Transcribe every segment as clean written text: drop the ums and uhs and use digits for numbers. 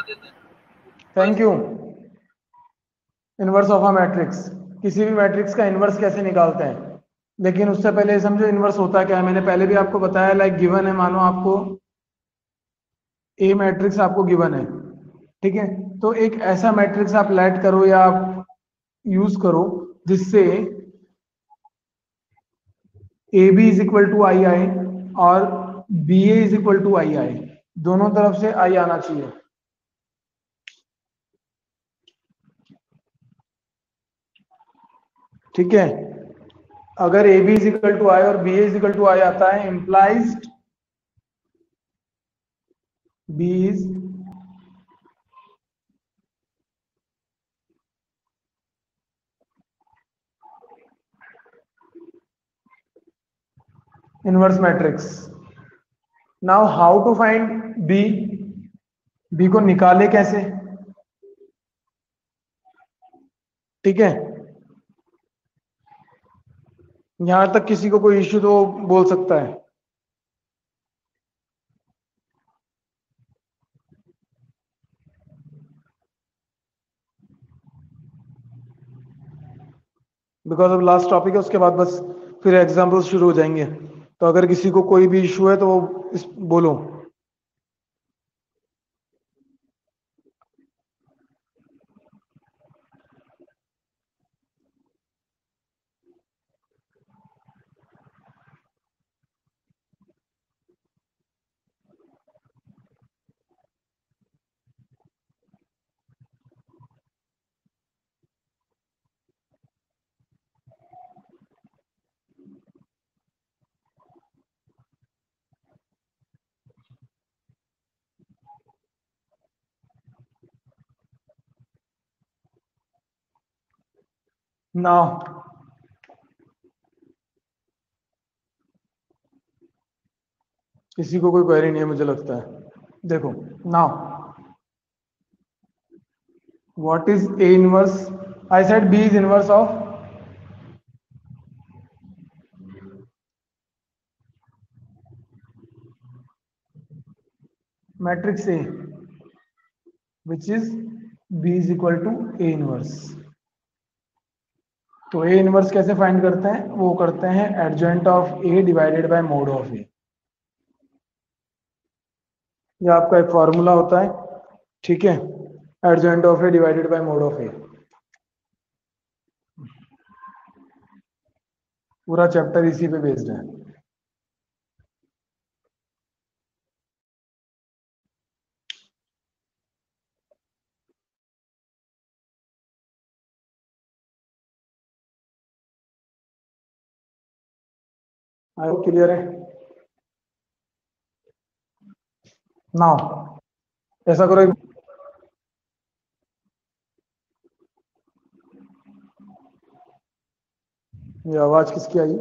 Thank you. Inverse of a matrix, किसी भी matrix का इनवर्स कैसे निकालते हैं। लेकिन उससे पहले समझो इनवर्स होता क्या है। मैंने पहले भी आपको बताया, लाइक गिवन है, मानो आपको ए मैट्रिक्स आपको गिवन है, ठीक है। तो एक ऐसा मैट्रिक्स आप लेट करो या आप यूज करो जिससे A B is equal to I आए और B A is equal to I आए, दोनों तरफ से आई आना चाहिए। ठीक है, अगर A B is equal to I और B A is equal to I आता है, implies B is inverse matrix. Now how to find B, B को निकाले कैसे। ठीक है, यहां तक किसी को कोई इश्यू तो बोल सकता है। बिकॉज अब लास्ट टॉपिक है, उसके बाद बस फिर एग्जाम्पल्स शुरू हो जाएंगे। तो अगर किसी को कोई भी इश्यू है तो वो बोलो। नाउ किसी को कोई क्वेरी नहीं है मुझे लगता है। देखो, now what is A inverse. I said B is inverse of matrix A which is B is equal to A inverse. तो ए इनवर्स कैसे फाइंड करते हैं, वो करते हैं adjoint of A divided by mod of A. ये आपका एक फॉर्मूला होता है, ठीक है। Adjoint of A divided by mod of A, पूरा चैप्टर इसी पे बेस्ड है। आई होप क्लियर है। नाउ ऐसा करो, ये आवाज किसकी आई।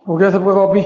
हो गया सबका कॉपी?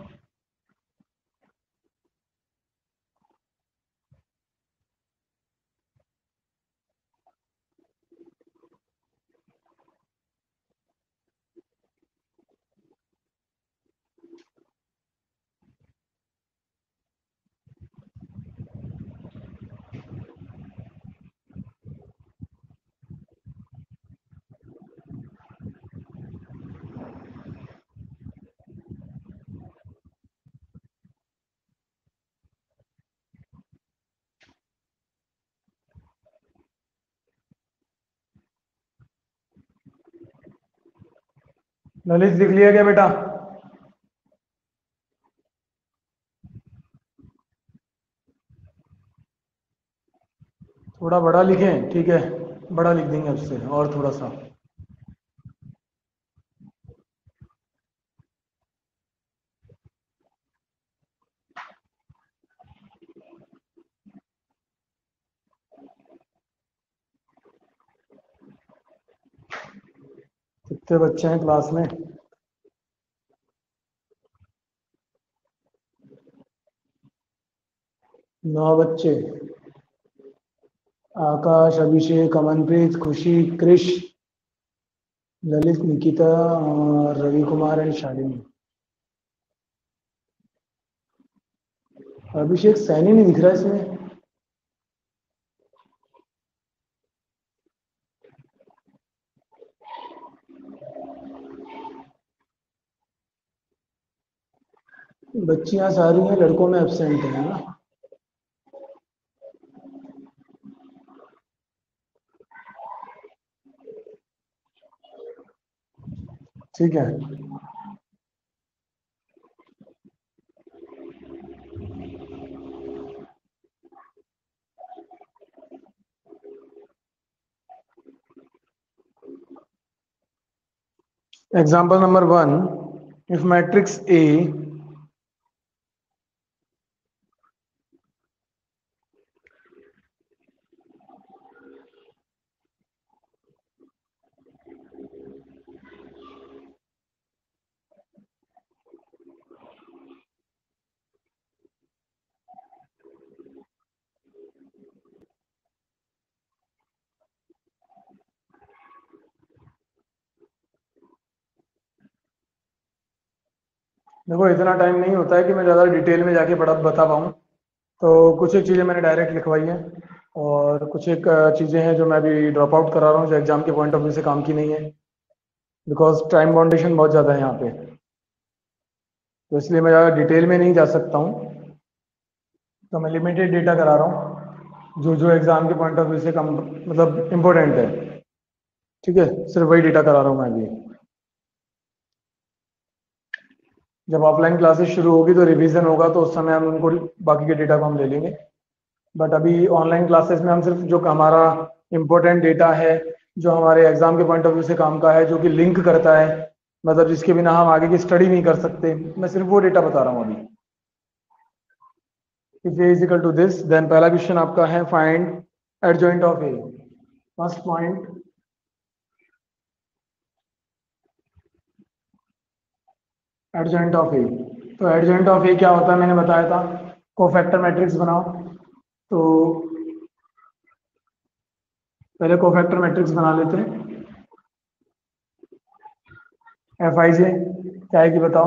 ललित लिख लिया क्या बेटा? थोड़ा बड़ा लिखें, ठीक है, बड़ा लिख देंगे उससे और थोड़ा सा। कितने बच्चे हैं क्लास में? 9 बच्चे। आकाश, अभिषेक, अमनप्रीत, खुशी, कृष, ललित, निकिता और रवि कुमार एंड शालिनी। अभिषेक सैनी नहीं दिख रहा इसमें। बच्चियां सारी हैं, लड़कों में एब्सेंट है ना? ठीक है। Example number 1, if matrix A देखो इतना टाइम नहीं होता है कि मैं ज़्यादा डिटेल में जाके बड़ा बता पाऊँ, तो कुछ एक चीज़ें मैंने डायरेक्ट लिखवाई हैं और कुछ एक चीज़ें हैं जो मैं भी ड्रॉप आउट करा रहा हूँ जो एग्जाम के पॉइंट ऑफ व्यू से काम की नहीं है, बिकॉज टाइम बाउंडेशन बहुत ज़्यादा है यहाँ पे, तो इसलिए मैं ज़्यादा डिटेल में नहीं जा सकता हूँ। तो मैं लिमिटेड डेटा करा रहा हूँ जो जो एग्जाम के पॉइंट ऑफ व्यू से कम मतलब इम्पोर्टेंट है। ठीक है, सिर्फ वही डेटा करा रहा हूँ मैं भी। जब ऑफलाइन क्लासेस शुरू होगी तो रिवीजन होगा तो उस समय हम उनको बाकी के डेटा को हम ले लेंगे, बट अभी ऑनलाइन क्लासेस में हम सिर्फ जो हमारा इम्पोर्टेंट डेटा है जो हमारे एग्जाम के पॉइंट ऑफ व्यू से काम का है, जो कि लिंक करता है, मतलब जिसके बिना हम आगे की स्टडी नहीं कर सकते, मैं सिर्फ वो डेटा बता रहा हूँ अभी। If A is equal to this, then पहला क्वेश्चन आपका है find adjoint of A. First point, adjoint of A. तो एडजॉइंट ऑफ ए क्या होता है, मैंने बताया था, कोफैक्टर मैट्रिक्स बनाओ। तो पहले कोफैक्टर मैट्रिक्स बना लेते हैं। एफ आई जे क्या है कि बताओ।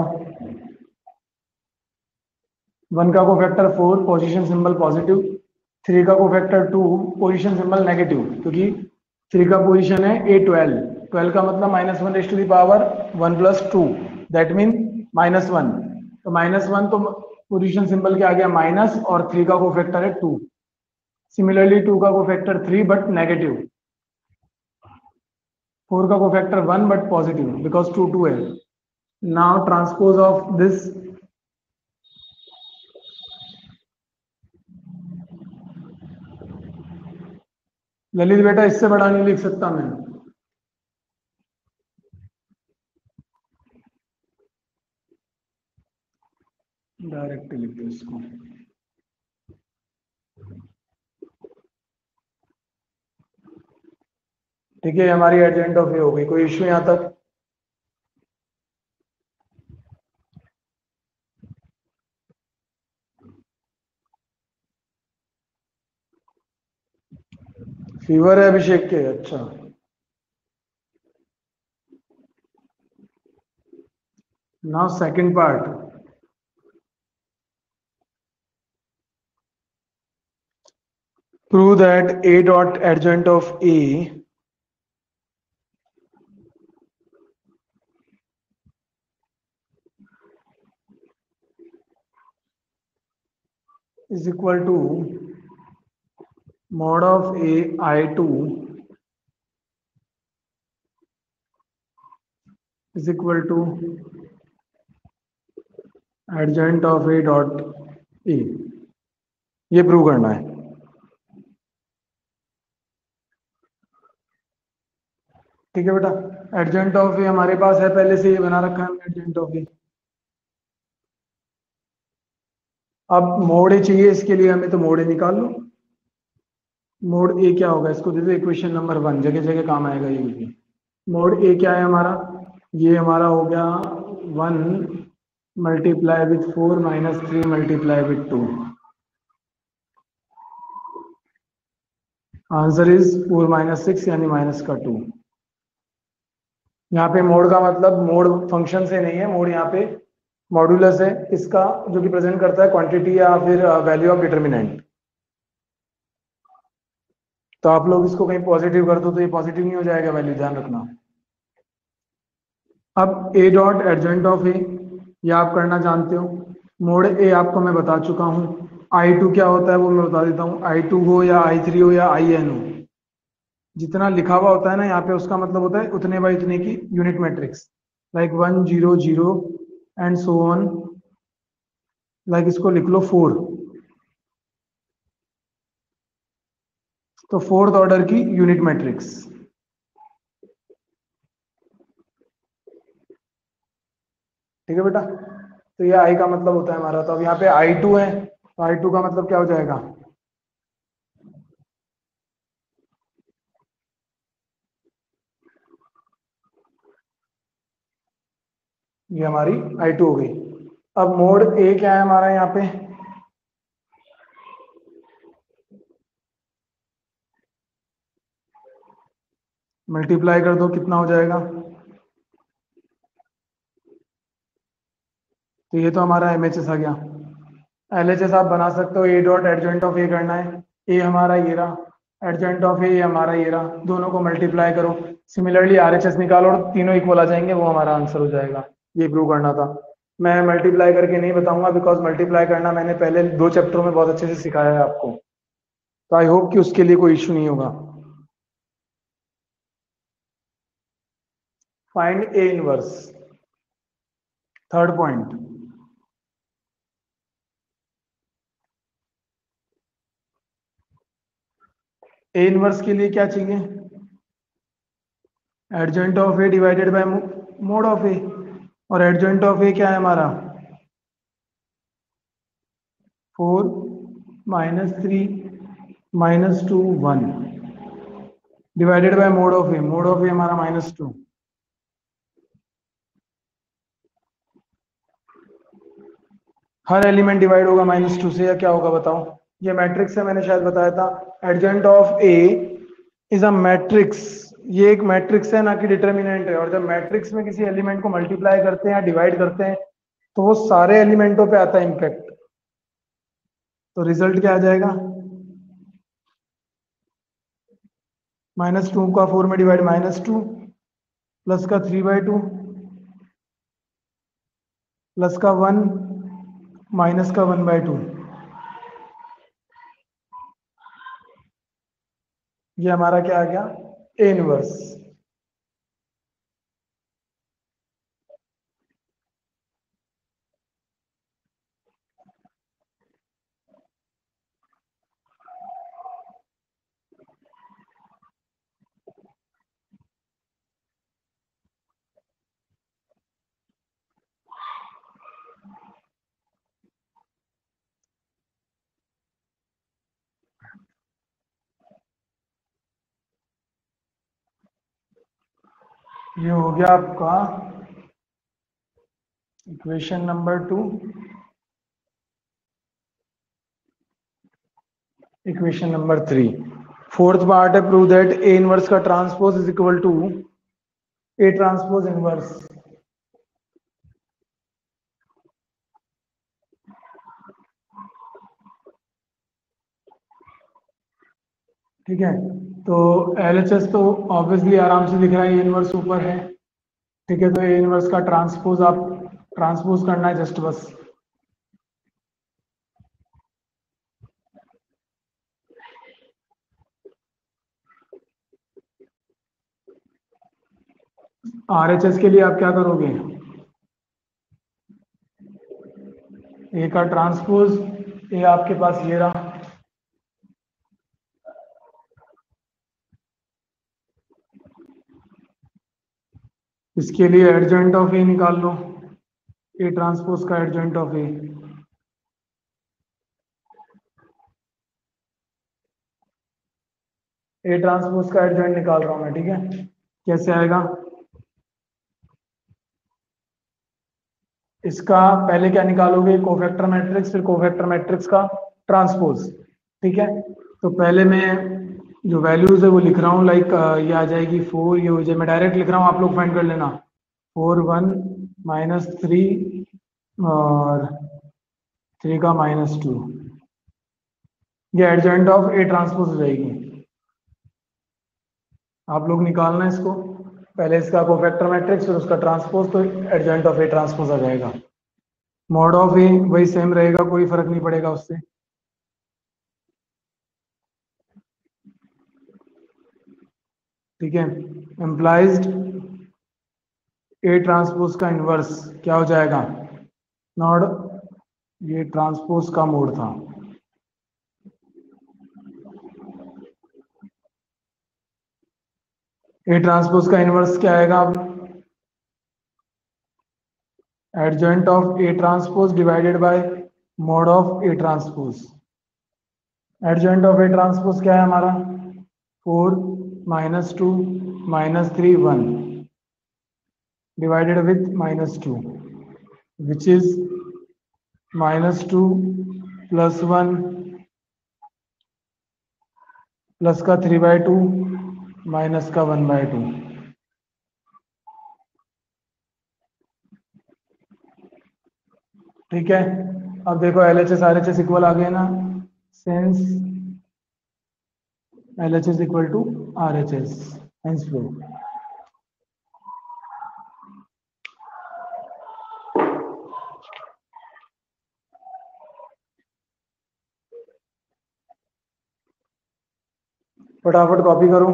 1 का कोफैक्टर 4, पोजीशन सिंबल पॉजिटिव। 3 का कोफैक्टर 2, पोजीशन सिंबल नेगेटिव, क्योंकि 3 का पोजीशन है A12। 12 का मतलब -1 ⁻1 दैट मीन -1। तो -1 तो पोजीशन सिंबल के आ गया माइनस, और 3 का कोफैक्टर है 2। सिमिलरली 2 का कोफैक्टर 3 बट नेगेटिव। 4 का कोफैक्टर 1 बट पॉजिटिव बिकॉज 2 2 है। Now transpose of this, Lalit बेटा इससे बड़ा नहीं लिख सकता मैं। डायरेक्ट लिख दो इसको। ठीक है, हमारी एडजॉइंट ऑफ ए हो गई। कोई इश्यू यहाँ तक? फीवर है अभिषेक के, अच्छा। Now second part, prove that A dot adjoint of A is equal to mod of A I2 is equal to adjoint of A dot E। ये प्रूव करना है। ठीक है बेटा, एडजेंट ऑफ ए हमारे पास है, पहले से ये बना रखा है हमने एडजेंट ऑफ ए। अब मोड ए चाहिए इसके लिए हमें, तो मोड ए निकाल लो। मोड ए क्या होगा, इसको दे दो इक्वेशन नंबर 1, जगह जगह काम आएगा ये भी। मोड ए क्या है हमारा, ये हमारा हो गया 1 multiply with 4 minus 3 multiply with 2। Answer is 4 minus 6 यानी माइनस का 2। यहाँ पे मोड का मतलब मोड फंक्शन से नहीं है, मोड यहाँ पे मॉड्यूलस है इसका, जो कि प्रेजेंट करता है क्वांटिटी या फिर वैल्यू ऑफ डिटर्मिनेंट। तो आप लोग इसको कहीं पॉजिटिव कर दो तो ये पॉजिटिव नहीं हो जाएगा वैल्यू, ध्यान रखना। अब ए डॉट एडजेंट ऑफ ए, ये आप करना जानते हो। मोड ए आपको मैं बता चुका हूँ। I2 क्या होता है वो मैं बता देता हूँ। I2 हो या I3 हो या IN हो, जितना लिखा हुआ होता है ना यहाँ पे, उसका मतलब होता है उतने बाई उतने की unit matrix, like 1 0 0 and so on. Like इसको लिख लो 4, तो फोर्थ ऑर्डर की यूनिट मैट्रिक्स। ठीक है बेटा, तो ये आई का मतलब होता है हमारा। तो अब यहाँ पे I2 है, तो I2 का मतलब क्या हो जाएगा, ये हमारी I2 हो गई। अब मोड ए क्या है हमारा, यहाँ पे मल्टीप्लाई कर दो, कितना हो जाएगा, तो ये तो हमारा MHS आ गया। LHS आप बना सकते हो, ए डॉट एडजेंट ऑफ ए करना है, ए हमारा ये रहा, एडजेंट ऑफ ए हमारा ये रहा, दोनों को मल्टीप्लाई करो। सिमिलरली RHS निकालो और तीनों इक्वल आ जाएंगे, वो हमारा आंसर हो जाएगा। ये प्रूव करना था। मैं मल्टीप्लाई करके नहीं बताऊंगा, बिकॉज मल्टीप्लाई करना मैंने पहले 2 चैप्टरों में बहुत अच्छे से सिखाया है आपको, तो आई होप कि उसके लिए कोई इश्यू नहीं होगा। Find A inverse, third point. A inverse के लिए क्या चाहिए, adjoint of A divided by mod of A, और एडजेंट ऑफ ए क्या है हमारा 4 minus 3 minus 2 1 divided by mod of A, mod of A हमारा -2। हर एलिमेंट डिवाइड होगा -2 से, या क्या होगा बताओ। ये मैट्रिक्स है, मैंने शायद बताया था। Adjoint of A is a matrix, ये एक मैट्रिक्स है ना कि डिटर्मिनेंट है। और जब मैट्रिक्स में किसी एलिमेंट को मल्टीप्लाई करते हैं या डिवाइड करते हैं तो वो सारे एलिमेंटों पे आता है इम्पैक्ट। तो रिजल्ट क्या आ जाएगा, -2 का 4 में डिवाइड -2, प्लस का 3/2, प्लस का 1, माइनस का 1/2। ये हमारा क्या आ गया, ए इनवर्स। ये हो गया आपका equation number 2, equation number 3। Fourth part है प्रूव दैट ए इनवर्स का transpose is equal to A transpose inverse. ठीक है, तो LHS तो ऑब्वियसली आराम से दिख रहा है, ए इनवर्स ऊपर है। ठीक है, तो ए इनवर्स का ट्रांसपोज आप ट्रांसपोज करना है जस्ट बस। RHS के लिए आप क्या करोगे, ए का ट्रांसपोज, ए आपके पास ये रहा, इसके लिए एडजॉइंट ऑफ ए निकाल लो, ए ट्रांसपोज का adjoint of A. A transpose का एडजॉइंट निकाल रहा हूं मैं, ठीक है। कैसे आएगा, इसका पहले क्या निकालोगे, कोफैक्टर मैट्रिक्स, फिर कोफैक्टर मैट्रिक्स का ट्रांसपोज। ठीक है, तो पहले मैं जो वैल्यूज है वो लिख रहा हूँ, लाइक ये आ जाएगी 4, ये हो जाए, मैं डायरेक्ट लिख रहा हूँ, आप लोग फाइंड कर लेना। 4 1 -3 और 3 का -2, ये एडजॉइंट ऑफ ए ट्रांसपोज हो जाएगी। आप लोग निकालना है इसको, पहले इसका कोफैक्टर मैट्रिक्स फिर उसका ट्रांसपोज, तो एडजॉइंट ऑफ ए ट्रांसपोज आ जाएगा। मॉड ऑफ ए वही सेम रहेगा, कोई फर्क नहीं पड़ेगा उससे। ठीक है, एम्प्लाइज्ड ए ट्रांसपोज का इनवर्स क्या हो जाएगा, नॉड, ये ट्रांसपोज का मोड था। ए ट्रांसपोज का इनवर्स क्या आएगा, अब adjoint of A transpose divided by mod of A transpose. Adjoint of A transpose क्या है हमारा, 4 -2 -3 1 divided with -2, which is -2 + 1 plus का 3/2 माइनस का 1/2। ठीक है, अब देखो LHS RHS इक्वल आ गए ना, since LHS equal to RHS hence flow. फटाफट कॉपी करो।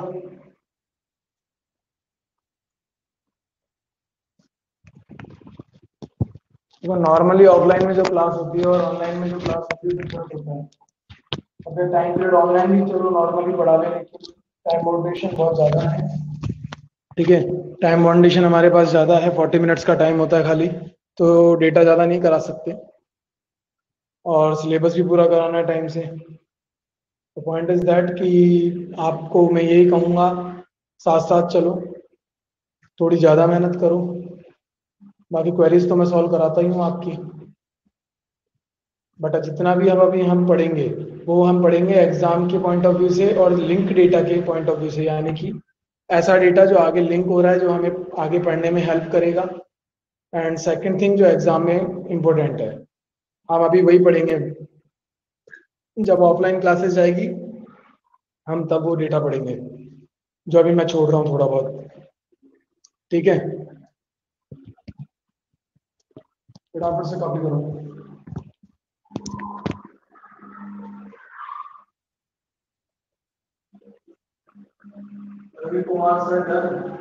देखो नॉर्मली ऑफलाइन में जो क्लास होती है और ऑनलाइन में जो क्लास होती है डिफरेंट होता है। अगर टाइम पीरियड ऑनलाइन भी चलो नॉर्मली पढ़ा लें, लेकिन टाइम बाउंडेशन बहुत ज़्यादा है। ठीक है, टाइम बाउंडेशन हमारे पास ज़्यादा है, 40 मिनट्स का टाइम होता है खाली, तो डेटा ज़्यादा नहीं करा सकते और सिलेबस भी पूरा कराना है टाइम से। तो पॉइंट इज दैट कि आपको मैं यही कहूँगा, साथ साथ चलो, थोड़ी ज़्यादा मेहनत करो। बाकी क्वेरीज तो मैं सॉल्व कराता ही हूँ आपकी, बट जितना भी हम पढ़ेंगे वो हम पढ़ेंगे एग्जाम के पॉइंट ऑफ व्यू से और लिंक डेटा के पॉइंट ऑफ व्यू से, यानी कि ऐसा डेटा जो आगे लिंक हो रहा है, जो हमें आगे पढ़ने में हेल्प करेगा। एंड सेकंड थिंग जो एग्जाम में इम्पोर्टेंट है, हम अभी वही पढ़ेंगे। जब ऑफलाइन क्लासेस जाएगी हम तब वो डेटा पढ़ेंगे जो अभी मैं छोड़ रहा हूँ थोड़ा बहुत। ठीक है, फटाफट से कॉपी करो। Ravi Kumar sir done.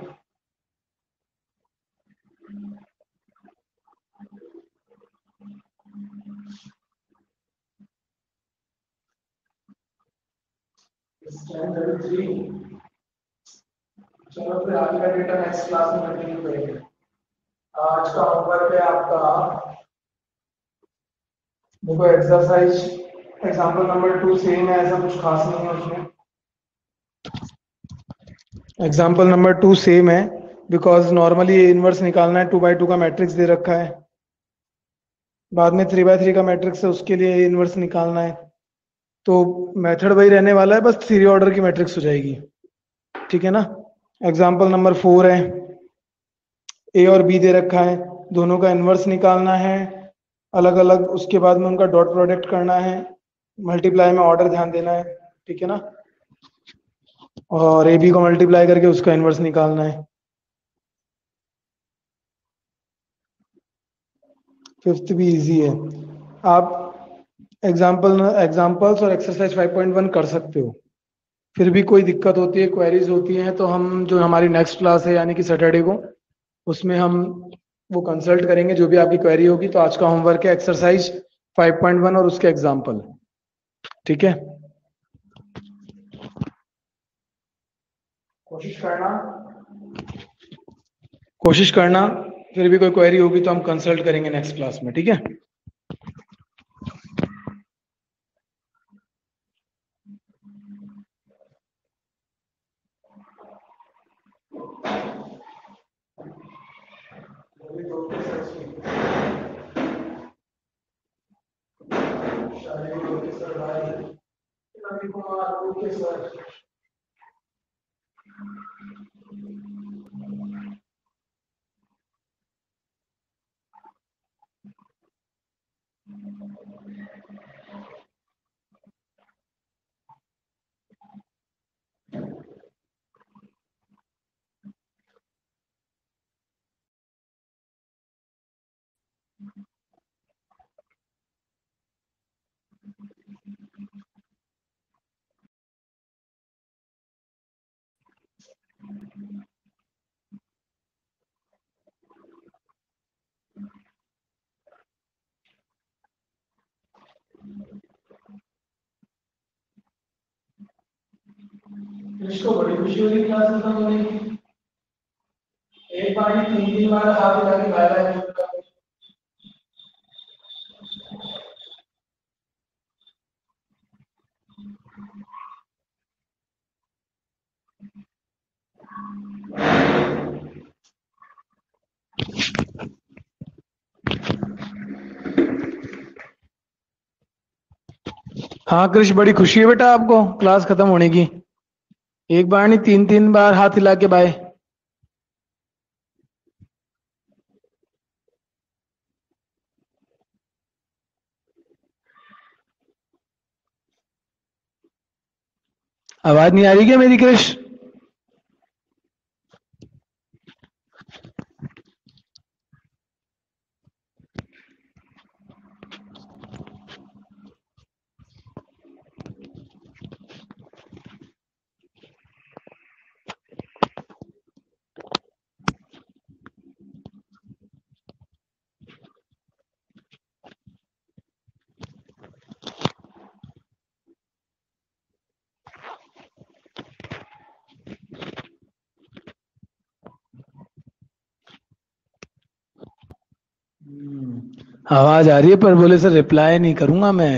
चलो फिर आगे का डेटा नेक्स्ट क्लास में कंटिन्यू करेंगे। आज का होमवर्क है आपका, देखो एक्सरसाइज एग्जांपल नंबर 2 सेम है, ऐसा कुछ खास नहीं है उसमें। एग्जांपल नंबर 2 सेम है बिकॉज नॉर्मली इनवर्स निकालना है, 2/2 का मैट्रिक्स दे रखा है, बाद में 3/3 का मैट्रिक्स है, उसके लिए इनवर्स निकालना है। तो मेथड वही रहने वाला है, बस 3 ऑर्डर की मैट्रिक्स हो जाएगी, ठीक है ना। एग्जाम्पल नंबर 4 है, ए और बी दे रखा है, दोनों का इनवर्स निकालना है अलग अलग, उसके बाद में उनका डॉट प्रोडक्ट करना है, मल्टीप्लाई में ऑर्डर ध्यान देना है, ठीक है ना। और ए बी को मल्टीप्लाई करके उसका इनवर्स निकालना है। फिफ्थ भी इजी है, आप एग्जाम्पल्स और एक्सरसाइज 5.1 कर सकते हो। फिर भी कोई दिक्कत होती है, क्वेरीज होती हैं, तो हम जो हमारी नेक्स्ट क्लास है यानी कि सैटरडे को, उसमें हम वो कंसल्ट करेंगे, जो भी आपकी क्वेरी होगी। तो आज का होमवर्क है एक्सरसाइज 5.1 और उसके एग्जाम्पल, ठीक है। कोशिश करना, फिर भी कोई क्वेरी होगी तो हम कंसल्ट करेंगे नेक्स्ट क्लास में, ठीक है। इसको बड़ी खुशी होगी क्लास खत्म होने की। एक बार ही 3 बार हाथ मिला के बाय बाय बोलता हूं। हाँ कृष, बड़ी खुशी है बेटा आपको क्लास खत्म होने की। एक बार नहीं, 3 बार हाथ हिला के बाय। आवाज नहीं आ रही क्या मेरी कृष? आवाज आ रही है, पर बोले सर रिप्लाई नहीं करूंगा मैं।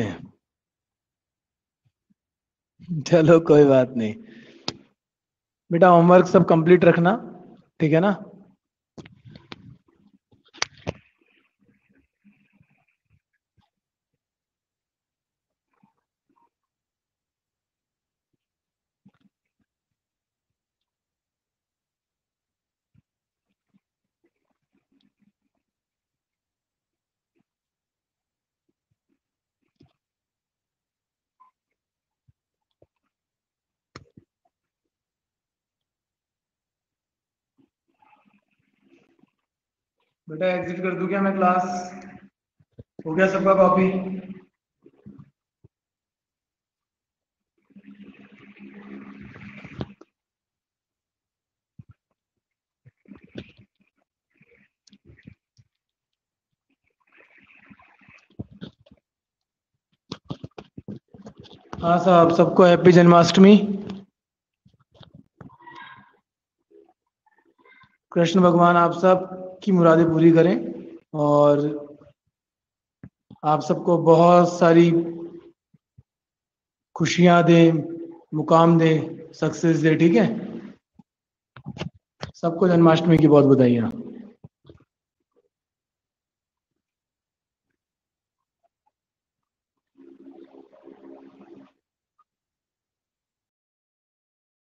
चलो कोई बात नहीं बेटा, होमवर्क सब कंप्लीट रखना, ठीक है ना। बेटा एग्जिट कर दूं क्या मैं क्लास? हो गया सबका कॉपी? हाँ साहब, सबको हैप्पी जन्माष्टमी। कृष्ण भगवान आप सब की मुरादें पूरी करें, और आप सबको बहुत सारी खुशियां दे, मुकाम दे, सक्सेस दे, ठीक है। सबको जन्माष्टमी की बहुत बधाइयाँ।